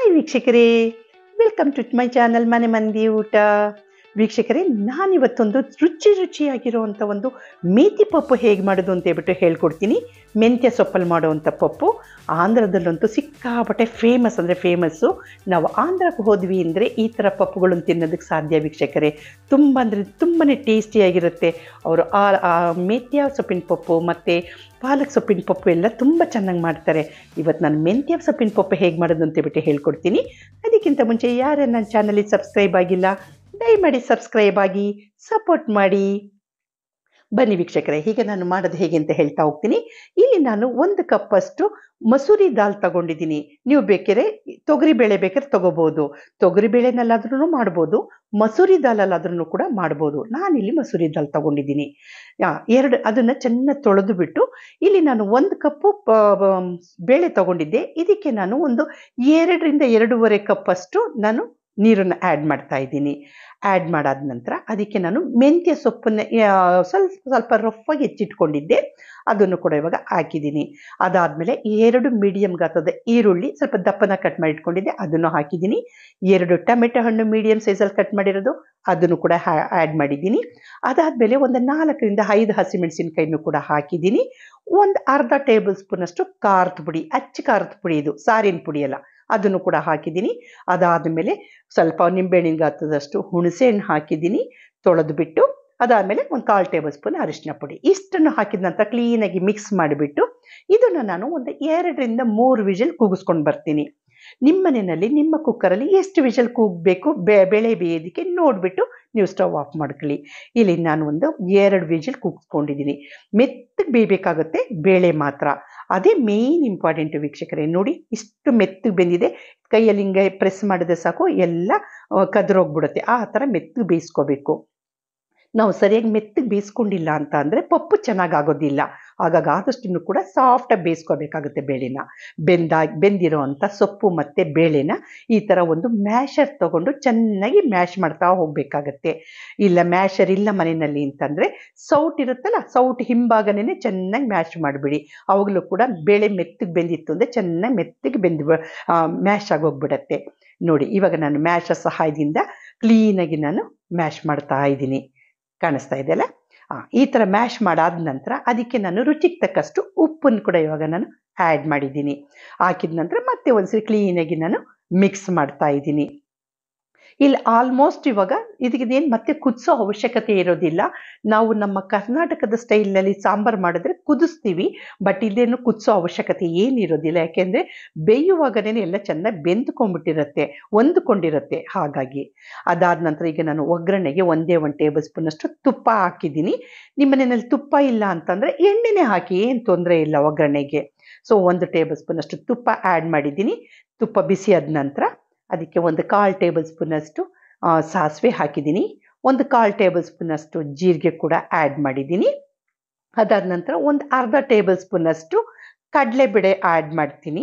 Hi ವೀಕ್ಷಕರೇ, welcome to my channel ಮನೆ ಮಂದಿ ಊಟ. ವೀಕ್ಷಕರೇ, ನಾನಿವತ್ತೊಂದು ರುಚಿಯಾಗಿರುವಂಥ ಒಂದು ಮೇಥಿ ಪಪ್ಪು ಹೇಗೆ ಮಾಡೋದು ಅಂತ ಹೇಳ್ಬಿಟ್ಟು ಹೇಳ್ಕೊಡ್ತೀನಿ. ಮೆಂತ್ಯ ಸೊಪ್ಪಲ್ಲಿ ಮಾಡುವಂಥ ಪಪ್ಪು ಆಂಧ್ರದಲ್ಲಂತೂ ಸಿಕ್ಕಾಪಟ್ಟೆ ಫೇಮಸ್, ಅಂದರೆ ಫೇಮಸ್ಸು. ನಾವು ಆಂಧ್ರಕ್ಕೆ ಹೋದ್ವಿ ಅಂದರೆ ಈ ಥರ ಪಪ್ಪುಗಳನ್ನು ತಿನ್ನೋದಕ್ಕೆ ಸಾಧ್ಯ ವೀಕ್ಷಕರೇ. ತುಂಬ ಅಂದರೆ ತುಂಬಾ ಟೇಸ್ಟಿಯಾಗಿರುತ್ತೆ. ಅವರು ಆ ಮೆಂತ್ಯ ಸೊಪ್ಪಿನ ಪಪ್ಪು ಮತ್ತು ಪಾಲಕ್ ಸೊಪ್ಪಿನ ಪಪ್ಪು ಎಲ್ಲ ತುಂಬ ಚೆನ್ನಾಗಿ ಮಾಡ್ತಾರೆ. ಇವತ್ತು ನಾನು ಮೆಂತ್ಯ ಸೊಪ್ಪಿನ ಪಪ್ಪು ಹೇಗೆ ಮಾಡೋದು ಅಂತ ಹೇಳ್ಬಿಟ್ಟು ಹೇಳ್ಕೊಡ್ತೀನಿ. ಅದಕ್ಕಿಂತ ಮುಂಚೆ ಯಾರು ನನ್ನ ಚಾನಲಿಗೆ ಸಬ್ಸ್ಕ್ರೈಬ್ ಆಗಿಲ್ಲ, ದಯಮಾಡಿ ಸಬ್ಸ್ಕ್ರೈಬ್ ಆಗಿ ಸಪೋರ್ಟ್ ಮಾಡಿ. ಬನ್ನಿ ವೀಕ್ಷಕರೇ, ಹೀಗೆ ನಾನು ಮಾಡೋದು ಹೇಗೆ ಅಂತ ಹೇಳ್ತಾ ಹೋಗ್ತೀನಿ. ಇಲ್ಲಿ ನಾನು 1 ಕಪ್ಪಷ್ಟು ಮಸೂರಿ ದಾಲ್ ತಗೊಂಡಿದ್ದೀನಿ. ನೀವು ಬೇಕಾದ್ರೆ ತೊಗರಿಬೇಳೆ ಬೇಕಾದ್ರೆ ತೊಗೋಬೋದು, ತೊಗರಿಬೇಳೆನಲ್ಲಾದ್ರೂ ಮಾಡ್ಬೋದು, ಮಸೂರಿ ದಾಲಲ್ಲಾದ್ರೂ ಕೂಡ ಮಾಡ್ಬೋದು. ನಾನಿಲ್ಲಿ ಮಸೂರಿ ದಾಲ್ ತಗೊಂಡಿದ್ದೀನಿ. ಅದನ್ನು ಚೆನ್ನಾಗಿ ತೊಳೆದು ಬಿಟ್ಟು, ಇಲ್ಲಿ ನಾನು 1 ಕಪ್ಪು ಬೇಳೆ ತಗೊಂಡಿದ್ದೆ. ಇದಕ್ಕೆ ನಾನು ಒಂದು 2ರಿಂದ 2.5 ಕಪ್ಪಷ್ಟು ನಾನು ನೀರನ್ನು ಆ್ಯಡ್ ಮಾಡ್ತಾ ಇದ್ದೀನಿ. ಆ್ಯಡ್ ಮಾಡಾದ ನಂತರ ಅದಕ್ಕೆ ನಾನು ಮೆಂತ್ಯ ಸೊಪ್ಪನ್ನು ಸ್ವಲ್ಪ ರಫಾಗಿ ಹೆಚ್ಚಿಟ್ಕೊಂಡಿದ್ದೆ, ಅದನ್ನು ಕೂಡ ಇವಾಗ ಹಾಕಿದ್ದೀನಿ. ಅದಾದಮೇಲೆ 2 ಮೀಡಿಯಮ್ ಗಾತ್ರದ ಈರುಳ್ಳಿ ಸ್ವಲ್ಪ ದಪ್ಪನ ಕಟ್ ಮಾಡಿ ಇಟ್ಕೊಂಡಿದ್ದೆ, ಅದನ್ನು ಹಾಕಿದ್ದೀನಿ. 2 ಟೊಮೆಟೊ ಹಣ್ಣು ಮೀಡಿಯಮ್ ಸೈಜಲ್ಲಿ ಕಟ್ ಮಾಡಿರೋದು, ಅದನ್ನು ಕೂಡ ಆ್ಯಡ್ ಮಾಡಿದ್ದೀನಿ. ಅದಾದಮೇಲೆ ಒಂದು 4ರಿಂದ 5 ಹಸಿಮೆಣಸಿನ್ಕಾಯಿನೂ ಕೂಡ ಹಾಕಿದ್ದೀನಿ. ಒಂದು ಅರ್ಧ ಟೇಬಲ್ ಸ್ಪೂನಷ್ಟು ಖಾರದ ಪುಡಿ, ಅಚ್ಚ ಖಾರದ ಪುಡಿ, ಇದು ಸಾರಿನ ಪುಡಿ ಅಲ್ಲ, ಅದನ್ನು ಕೂಡ ಹಾಕಿದ್ದೀನಿ. ಅದಾದಮೇಲೆ ಸ್ವಲ್ಪ ನಿಂಬೆಹಣ್ಣಿನ ಗಾತ್ರದಷ್ಟು ಹುಣಸೆಹಣ್ಣು ಹಾಕಿದ್ದೀನಿ, ತೊಳೆದು ಬಿಟ್ಟು. ಅದಾದಮೇಲೆ ಒಂದು 1/4 ಟೇಬಲ್ ಸ್ಪೂನ್ ಅರಿಶಿನ ಪುಡಿ, ಇಷ್ಟನ್ನು ಹಾಕಿದ ನಂತರ ಕ್ಲೀನಾಗಿ ಮಿಕ್ಸ್ ಮಾಡಿಬಿಟ್ಟು ಇದನ್ನು ನಾನು ಒಂದು 2ರಿಂದ 3 ವಿಷಲ್ ಕೂಗಿಸ್ಕೊಂಡು ಬರ್ತೀನಿ. ನಿಮ್ಮ ಮನೆಯಲ್ಲಿ ನಿಮ್ಮ ಕುಕ್ಕರಲ್ಲಿ ಎಷ್ಟು ವಿಷಲ್ ಕೂಗಬೇಕು ಬೇಳೆ ಬೇಯೋದಕ್ಕೆ ನೋಡಿಬಿಟ್ಟು ನೀವು ಸ್ಟವ್ ಆಫ್ ಮಾಡ್ಕೊಳ್ಳಿ. ಇಲ್ಲಿ ನಾನು ಒಂದು 2 ವಿಷಲ್ ಕೂಗಿಸ್ಕೊಂಡಿದ್ದೀನಿ. ಮೆತ್ತಗೆ ಬೇಯಬೇಕಾಗುತ್ತೆ ಬೇಳೆ ಮಾತ್ರ, ಅದೇ ಮೇಯ್ನ್ ಇಂಪಾರ್ಟೆಂಟ್ ವೀಕ್ಷಕರೇ. ನೋಡಿ, ಇಷ್ಟು ಮೆತ್ತಗೆ ಬೆಂದಿದೆ, ಕೈಯಲ್ಲಿ ಹಿಂಗೆ ಪ್ರೆಸ್ ಮಾಡಿದ್ರೆ ಸಾಕು ಎಲ್ಲ ಕದ್ರೋಗ್ಬಿಡುತ್ತೆ. ಆ ಥರ ಮೆತ್ತಗೆ ಬೇಯಿಸ್ಕೋಬೇಕು. ನಾವು ಸರಿಯಾಗಿ ಮೆತ್ತಗೆ ಬೇಯಿಸ್ಕೊಂಡಿಲ್ಲ ಅಂತ ಅಂದರೆ ಪಪ್ಪು ಚೆನ್ನಾಗಾಗೋದಿಲ್ಲ. ಹಾಗಾಗಿ ಆದಷ್ಟು ಕೂಡ ಸಾಫ್ಟಾಗಿ ಬೇಯಿಸ್ಕೋಬೇಕಾಗುತ್ತೆ ಬೇಳೆನ. ಬೆಂದಿರೋ ಅಂಥ ಸೊಪ್ಪು ಮತ್ತು ಬೇಳೆನ ಈ ಥರ ಒಂದು ಮ್ಯಾಶರ್ ತೊಗೊಂಡು ಚೆನ್ನಾಗಿ ಮ್ಯಾಶ್ ಮಾಡ್ತಾ ಹೋಗಬೇಕಾಗತ್ತೆ. ಇಲ್ಲ ಮ್ಯಾಶರ್ ಇಲ್ಲ ಮನೆಯಲ್ಲಿ ಅಂತಂದರೆ ಸೌಟ್ ಇರುತ್ತಲ್ಲ, ಸೌಟ್ ಹಿಂಭಾಗನೇ ಚೆನ್ನಾಗಿ ಮ್ಯಾಶ್ ಮಾಡಿಬಿಡಿ. ಅವಾಗಲೂ ಕೂಡ ಬೇಳೆ ಮೆತ್ತಗೆ ಬೆಂದಿತ್ತು ಅಂದರೆ ಚೆನ್ನಾಗಿ ಮೆತ್ತಗೆ ಮ್ಯಾಶ್ ಆಗೋಗ್ಬಿಡತ್ತೆ. ನೋಡಿ, ಇವಾಗ ನಾನು ಮ್ಯಾಶರ್ ಸಹಾಯದಿಂದ ಕ್ಲೀನಾಗಿ ನಾನು ಮ್ಯಾಶ್ ಮಾಡ್ತಾ ಇದ್ದೀನಿ. ಕಾಣಿಸ್ತಾ ಇದೆಯಲ್ಲ? ಈ ಥರ ಮ್ಯಾಶ್ ಮಾಡಾದ ನಂತರ ಅದಕ್ಕೆ ನಾನು ರುಚಿಗೆ ತಕ್ಕಷ್ಟು ಉಪ್ಪನ್ನು ಕೂಡ ಇವಾಗ ನಾನು ಆ್ಯಡ್ ಮಾಡಿದ್ದೀನಿ. ಹಾಕಿದ ನಂತರ ಮತ್ತೆ ಒಂದ್ಸರಿ ಕ್ಲೀನಾಗಿ ನಾನು ಮಿಕ್ಸ್ ಮಾಡ್ತಾ ಇದ್ದೀನಿ. ಇಲ್ಲಿ ಆಲ್ಮೋಸ್ಟ್ ಇವಾಗ ಇದಕ್ಕೇನು ಮತ್ತೆ ಕುದಿಸೋ ಅವಶ್ಯಕತೆ ಇರೋದಿಲ್ಲ. ನಾವು ನಮ್ಮ ಕರ್ನಾಟಕದ ಸ್ಟೈಲ್ನಲ್ಲಿ ಸಾಂಬಾರು ಮಾಡಿದ್ರೆ ಕುದಿಸ್ತೀವಿ, ಬಟ್ ಇಲ್ಲೇನು ಕುದಿಸೋ ಅವಶ್ಯಕತೆ ಏನಿರೋದಿಲ್ಲ. ಯಾಕೆಂದರೆ ಬೇಯುವಾಗನೇ ಎಲ್ಲ ಚೆನ್ನಾಗಿ ಬೆಂದ್ಕೊಂಡ್ಬಿಟ್ಟಿರುತ್ತೆ, ಹೊಂದ್ಕೊಂಡಿರುತ್ತೆ. ಹಾಗಾಗಿ ಅದಾದ ನಂತರ ಈಗ ನಾನು ಒಗ್ಗರಣೆಗೆ 1 ಟೇಬಲ್ ಸ್ಪೂನಷ್ಟು ತುಪ್ಪ ಹಾಕಿದ್ದೀನಿ. ನಿಮ್ಮ ಮನೆಯಲ್ಲಿ ತುಪ್ಪ ಇಲ್ಲ ಅಂತಂದರೆ ಎಣ್ಣೆನೇ ಹಾಕಿ, ಏನು ತೊಂದರೆ ಇಲ್ಲ ಒಗ್ಗರಣೆಗೆ. ಸೊ 1 ಟೇಬಲ್ ಸ್ಪೂನಷ್ಟು ತುಪ್ಪ ಆ್ಯಡ್ ಮಾಡಿದ್ದೀನಿ. ತುಪ್ಪ ಬಿಸಿ ಆದ ನಂತರ ಅದಕ್ಕೆ 1/4 ಟೇಬಲ್ ಸ್ಪೂನಷ್ಟು ಸಾಸಿವೆ ಹಾಕಿದ್ದೀನಿ. 1/4 ಟೇಬಲ್ ಸ್ಪೂನಷ್ಟು ಜೀರಿಗೆ ಕೂಡ ಆ್ಯಡ್ ಮಾಡಿದ್ದೀನಿ. ಅದಾದ ನಂತರ ಒಂದು ಅರ್ಧ ಟೇಬಲ್ ಸ್ಪೂನಷ್ಟು ಕಡಲೆಬೇಳೆ ಆ್ಯಡ್ ಮಾಡ್ತೀನಿ.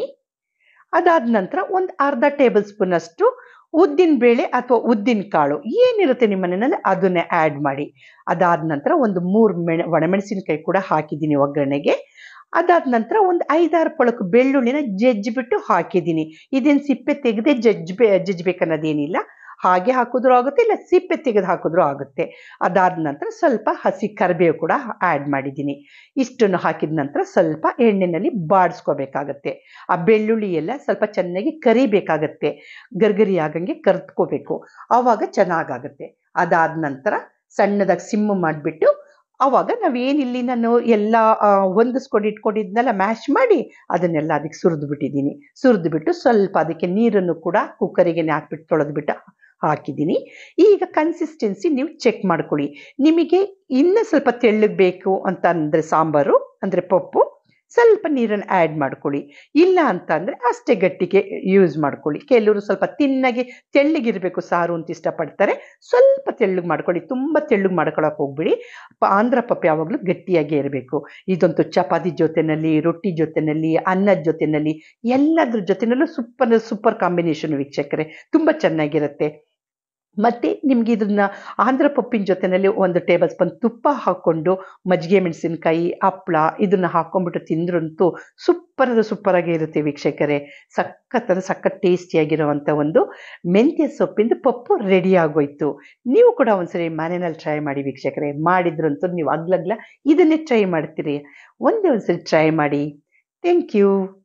ಅದಾದ ನಂತರ ಒಂದು ಅರ್ಧ ಟೇಬಲ್ ಸ್ಪೂನಷ್ಟು ಉದ್ದಿನ ಬೇಳೆ ಅಥವಾ ಉದ್ದಿನ ಕಾಳು ಏನಿರುತ್ತೆ ನಿಮ್ಮ ಮನೆಯಲ್ಲಿ ಅದನ್ನೇ ಆ್ಯಡ್ ಮಾಡಿ. ಅದಾದ ನಂತರ ಒಂದು 3 ಒಣಮೆಣಸಿನಕಾಯಿ ಕೂಡ ಹಾಕಿದ್ದೀನಿ ಒಗ್ಗರಣೆಗೆ. ಅದಾದ ನಂತರ ಒಂದು 5-6 ಪಳಕು ಬೆಳ್ಳುಳ್ಳಿನ ಜಜ್ಜಿಬಿಟ್ಟು ಹಾಕಿದ್ದೀನಿ. ಇದೇನು ಸಿಪ್ಪೆ ತೆಗೆದೇ ಜಜ್ಬೇಕನ್ನೋದೇನಿಲ್ಲ, ಹಾಗೆ ಹಾಕಿದ್ರೂ ಆಗುತ್ತೆ, ಇಲ್ಲ ಸಿಪ್ಪೆ ತೆಗೆದು ಹಾಕಿದ್ರೂ ಆಗುತ್ತೆ. ಅದಾದ ನಂತರ ಸ್ವಲ್ಪ ಹಸಿ ಕರಿಬೇವು ಕೂಡ ಆ್ಯಡ್ ಮಾಡಿದ್ದೀನಿ. ಇಷ್ಟನ್ನು ಹಾಕಿದ ನಂತರ ಸ್ವಲ್ಪ ಎಣ್ಣೆಯಲ್ಲಿ ಬಾಡಿಸ್ಕೋಬೇಕಾಗತ್ತೆ. ಆ ಬೆಳ್ಳುಳ್ಳಿ ಎಲ್ಲ ಸ್ವಲ್ಪ ಚೆನ್ನಾಗಿ ಕರಿಬೇಕಾಗತ್ತೆ, ಗರ್ಗರಿ ಆಗಂಗೆ ಕರ್ತ್ಕೋಬೇಕು, ಆವಾಗ ಚೆನ್ನಾಗಾಗುತ್ತೆ. ಅದಾದ ನಂತರ ಸಣ್ಣದಾಗಿ ಸಿಮ್ಮು ಮಾಡಿಬಿಟ್ಟು ಆವಾಗ ನಾವೇನಿಲ್ಲಿ ನಾನು ಎಲ್ಲ ಹೊಂದಿಸ್ಕೊಂಡು ಇಟ್ಕೊಂಡಿದ್ನೆಲ್ಲ ಮ್ಯಾಶ್ ಮಾಡಿ ಅದನ್ನೆಲ್ಲ ಅದಕ್ಕೆ ಸುರಿದ್ಬಿಟ್ಟು ಸ್ವಲ್ಪ ಅದಕ್ಕೆ ನೀರನ್ನು ಕೂಡ ಕುಕ್ಕರಿಗೆ ಹಾಕ್ಬಿಟ್ಟು ತೊಳೆದ್ಬಿಟ್ಟು ಹಾಕಿದ್ದೀನಿ. ಈಗ ಕನ್ಸಿಸ್ಟೆನ್ಸಿ ನೀವು ಚೆಕ್ ಮಾಡ್ಕೊಳ್ಳಿ. ನಿಮಗೆ ಇನ್ನೂ ಸ್ವಲ್ಪ ತೆಳ್ಳಗೆ ಬೇಕು ಅಂತ ಅಂದರೆ ಸಾಂಬಾರು ಅಂದರೆ ಪಪ್ಪು, ಸ್ವಲ್ಪ ನೀರನ್ನು ಆ್ಯಡ್ ಮಾಡ್ಕೊಳ್ಳಿ. ಇಲ್ಲ ಅಂತ ಅಂದರೆ ಅಷ್ಟೇ ಗಟ್ಟಿಗೆ ಯೂಸ್ ಮಾಡ್ಕೊಳ್ಳಿ. ಕೆಲವರು ಸ್ವಲ್ಪ ತಿನ್ನಾಗಿ ತೆಳ್ಳಗಿರಬೇಕು ಸಾರು ಅಂತ ಇಷ್ಟಪಡ್ತಾರೆ, ಸ್ವಲ್ಪ ತೆಳ್ಳಗೆ ಮಾಡ್ಕೊಳ್ಳಿ. ತುಂಬ ತೆಳ್ಳಗೆ ಮಾಡ್ಕೊಳಕ್ಕೆ ಹೋಗ್ಬಿಡಿ. ಆಂಧ್ರ ಪಪ್ಪು ಯಾವಾಗಲೂ ಗಟ್ಟಿಯಾಗೇ ಇರಬೇಕು. ಇದಂತೂ ಚಪಾತಿ ಜೊತೆಯಲ್ಲಿ, ರೊಟ್ಟಿ ಜೊತೆಯಲ್ಲಿ, ಅನ್ನದ ಜೊತೆಯಲ್ಲಿ, ಎಲ್ಲದ್ರ ಜೊತೆಯಲ್ಲೂ ಸೂಪರ್ ಕಾಂಬಿನೇಷನ್ ವೀಕ್ಷಕರೇ, ತುಂಬ ಚೆನ್ನಾಗಿರುತ್ತೆ. ಮತ್ತು ನಿಮ್ಗೆ ಇದನ್ನ ಆಂಧ್ರ ಪಪ್ಪಿನ ಜೊತೆಯಲ್ಲಿ 1 ಟೇಬಲ್ ಸ್ಪೂನ್ ತುಪ್ಪ ಹಾಕ್ಕೊಂಡು ಮಜ್ಜಿಗೆ ಮೆಣಸಿನ್ಕಾಯಿ ಹಪ್ಳ ಇದನ್ನು ಹಾಕ್ಕೊಂಡ್ಬಿಟ್ಟು ತಿಂದ್ರಂತೂ ಸೂಪರಾಗಿ ಇರುತ್ತೆ ವೀಕ್ಷಕರೇ. ಸಖತ್ ಟೇಸ್ಟಿಯಾಗಿರುವಂಥ ಒಂದು ಮೆಂತ್ಯ ಸೊಪ್ಪಿಂದು ಪಪ್ಪು ರೆಡಿ ಆಗೋಯ್ತು. ನೀವು ಕೂಡ ಒಂದ್ಸರಿ ಮನೆಯಲ್ಲಿ ಟ್ರೈ ಮಾಡಿ ವೀಕ್ಷಕರೇ. ಮಾಡಿದ್ರಂತೂ ನೀವು ಅಗ್ಲಗ್ಲ ಇದನ್ನೇ ಟ್ರೈ ಮಾಡ್ತೀರಿ. ಒಂದ್ಸರಿ ಟ್ರೈ ಮಾಡಿ. Thank you.